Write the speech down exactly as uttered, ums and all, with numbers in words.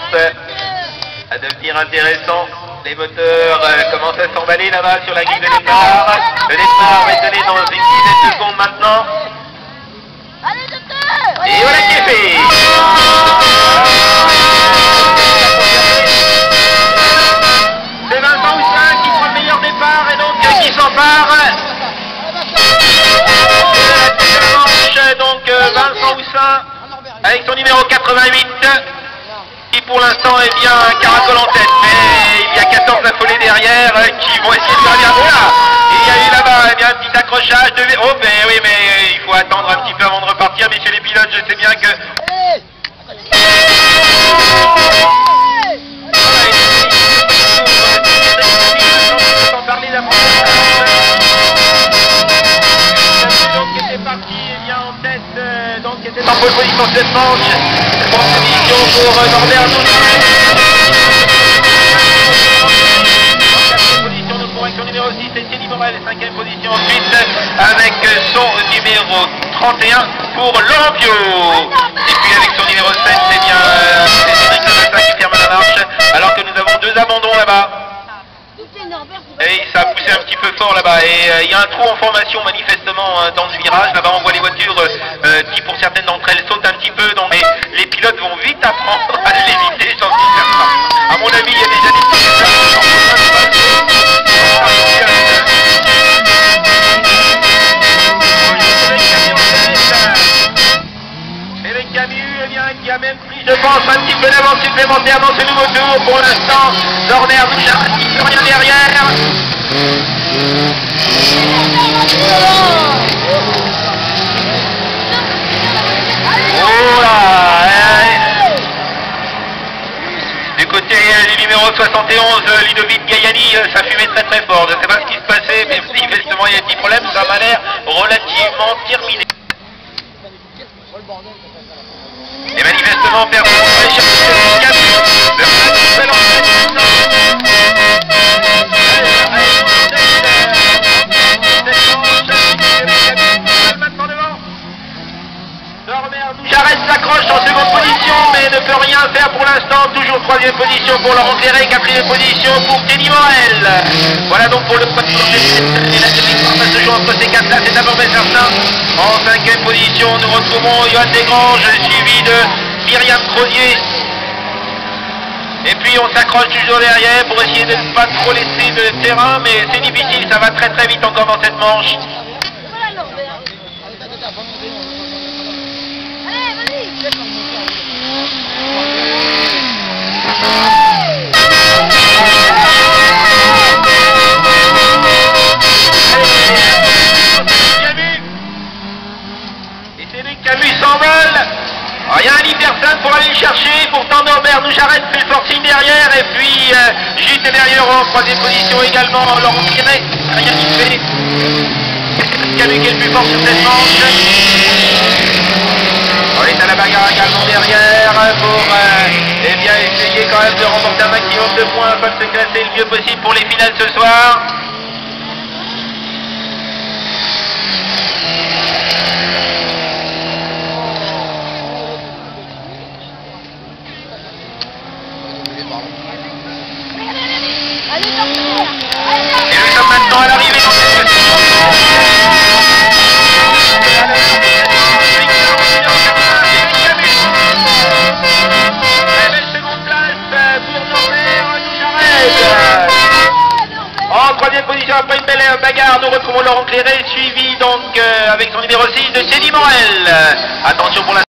à devenir intéressant. Les moteurs euh, commencent à s'emballer là-bas sur la grille de départ. Le départ va être donné dans une dizaine de secondes maintenant. Et voilà qui est fait. C'est Vincent Houssin qui prend le meilleur départ et donc qui s'empare. Donc euh, Vincent Houssin avec son numéro quatre-vingt-huit qui pour l'instant est bien un caracole en tête, mais il y a quatorze affolés derrière euh, qui vont essayer de faire bien. Voilà, il y a eu là-bas eh bien, un petit accrochage de... Oh ben oui, mais euh, il faut attendre un petit peu avant de repartir, messieurs les pilotes, je sais bien que... En pole position cette manche, pour la division pour Norbert Nouchard. En quatrième position, nous avec son numéro six, c'est Thierry Morel. Cinquième position ensuite avec son numéro trente et un pour Laurent Pio. Et puis avec son numéro sept, c'est bien euh, Cédric Lemassin qui ferme la marche, alors que nous avons deux abandons là-bas. Et ça a poussé un petit peu fort là-bas et il euh, y a un trou en formation manifestement euh, dans ce virage. Là-bas on voit les voitures euh, qui pour certaines d'entre elles sautent un petit peu, donc les, les pilotes vont vite apprendre à l'éviter, j'en suis certain. À mon avis il y a déjà des petits Eric Camus, eh bien, qui a même pris, je pense, un petit peu d'avance supplémentaire dans ce nouveau tour. Pour l'instant, Norbert Nouchard qui ne fait rien derrière. Oh là, du côté du numéro soixante et onze, Ludovic Gaiani, ça fumait très très fort. Je ne sais pas ce qui se passait, mais manifestement il y a un petit problème, ça m'a l'air relativement terminé. Et manifestement, personne ne va chercher le Camus. Le Camus en maintenant devant. Norbert Nouchard s'accroche en seconde position, mais ne peut rien faire pour l'instant. Toujours troisième position pour Laurent Cléret, quatrième position pour Thierry Morel. Voilà donc pour le premier tour de et la demi-finale va se jouer entre ces quatre-là, c'est d'abord certain. En cinquième position, nous retrouvons Johan Desgranges, suivi de Myriam Cronier. Et puis on s'accroche toujours derrière pour essayer de ne pas trop laisser de terrain, mais c'est difficile, ça va très très vite encore dans cette manche. Et c'est lui Camus s'envole. Il y a un personne pour aller le chercher, pourtant Norbert Nouchard fait le forcing derrière, et puis euh, juste derrière en troisième position également Laurent Cléret, rien qui fait. Camus qui est le plus fort sur cette manche. On est à la bagarre également derrière pour euh, eh bien, essayer quand même de remporter un maximum de points afin de se classer le mieux possible pour les finales ce soir. Et nous sommes maintenant à l'arrivée dans cette en troisième position après une belle bagarre, nous retrouvons Laurent Cléret, suivi donc euh, avec son numéro six de Thierry Morel. Attention pour la